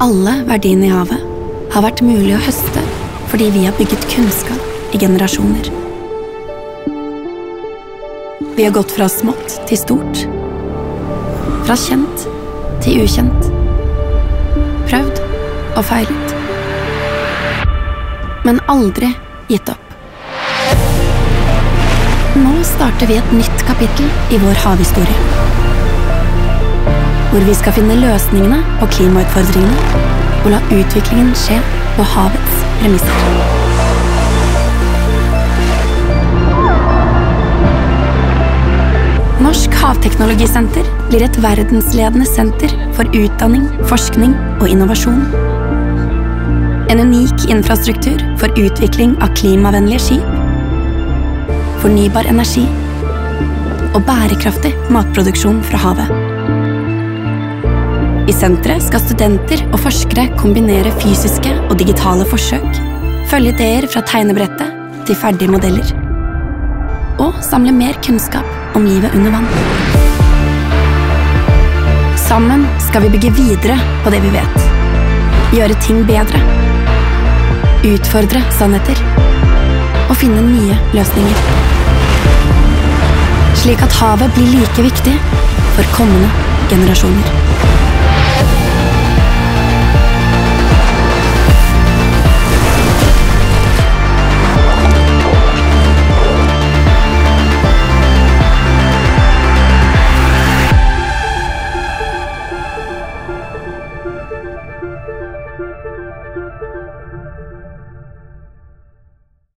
Alle verdiene i havet har vært mulig å høste fordi vi har bygget kunnskap i generasjoner. Vi har gått fra smått til stort, fra kjent til ukjent, prøvd og feilet, men aldri gitt opp. Nå starter vi et nytt kapittel i vår havhistorie, hvor vi skal finne løsningene på klimautfordringene og la utviklingen skje på havets premisser. Norsk Havteknologisenter blir et verdensledende senter for utdanning, forskning og innovasjon. En unik infrastruktur for utvikling av klimavennlige skip, fornybar energi og bærekraftig matproduksjon fra havet. I senteret skal studenter og forskere kombinere fysiske og digitale forsøk, følge ideer fra tegnebrettet til ferdige modeller, og samle mer kunnskap om livet under vann. Sammen skal vi bygge videre på det vi vet, gjøre ting bedre, utfordre sannheter og finne nye løsninger. Slik at havet blir like viktig for kommende generasjoner.